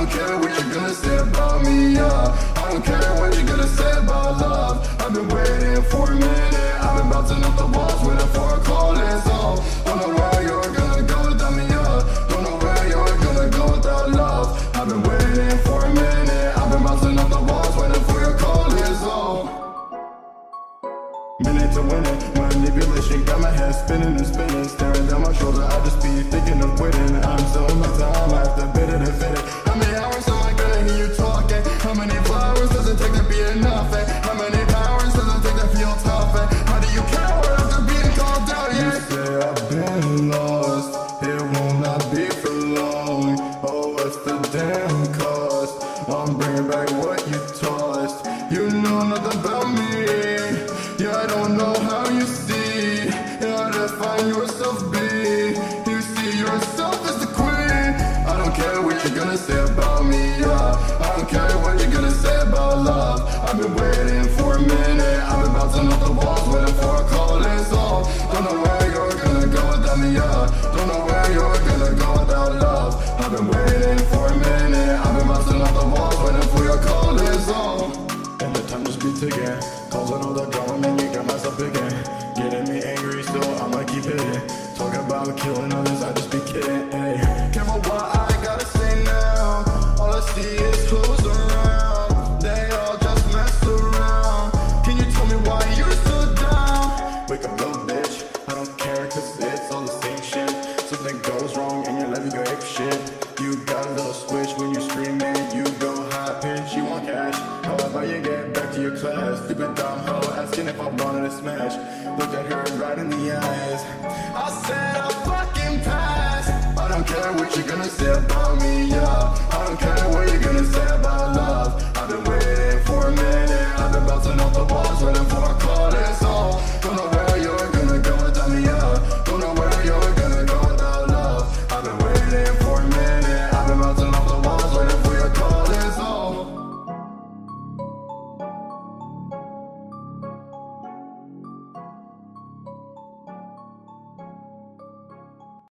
don't care what you're gonna say about me, yeah. I don't care what you're gonna say about love. I've been waiting for a minute. I've been bouncing up the walls, waiting for a call, it's all. Don't know where you're gonna go without me, yeah. Don't know where you're gonna go without love. I've been waiting for a minute. I've been bouncing up the walls, waiting for your call, it's all. Minute to win it, manipulation got my head spinning and spinning. Staring down my shoulder, I just be thinking of quitting. I'm so in my time, I have to bid it and fit it. How many hours am I gonna hear you talking? How many flowers does it take to be enough? How many powers does it take to feel tough? How do you care after being called out? Yeah. You say I've been lost, it will not be for long. Oh, what's the damn cost? I'm bringing back what you tossed. You know nothing about me. Yeah, I don't know how you see how to find yourself be. You see yourself as the queen. I don't care what you're gonna say about me, yeah. I don't care what you're gonna say about love. I've been waiting for a minute. I've been bouncing up the walls, waiting for a call, it's all. Don't know where you're gonna go without me, yeah. Don't know where you're gonna go without love. I've been waiting for a minute. I've been bouncing up the walls, waiting for your call, it's all. And the time just be ticking. Calls on all the government, you got myself again. Getting me angry, so I'ma keep hitting. Talking about killing others, I just be kidding. Hey, careful what I gotta say now. All I see is clothes around. They all just mess around. Can you tell me why you're so down? Wake up, little bitch. I don't care, cause it's all the same shit. Something goes wrong in your life, you go ape shit. You got a little switch when you screaming. You go high pitch, you want cash. How about you get back to your class? Stupid dumb hoe asking if I wanted to smash. Looked at her right in the eyes. I said I'll fucking pass. I don't care what you're gonna say about me, yeah. I don't care what you're gonna say about me.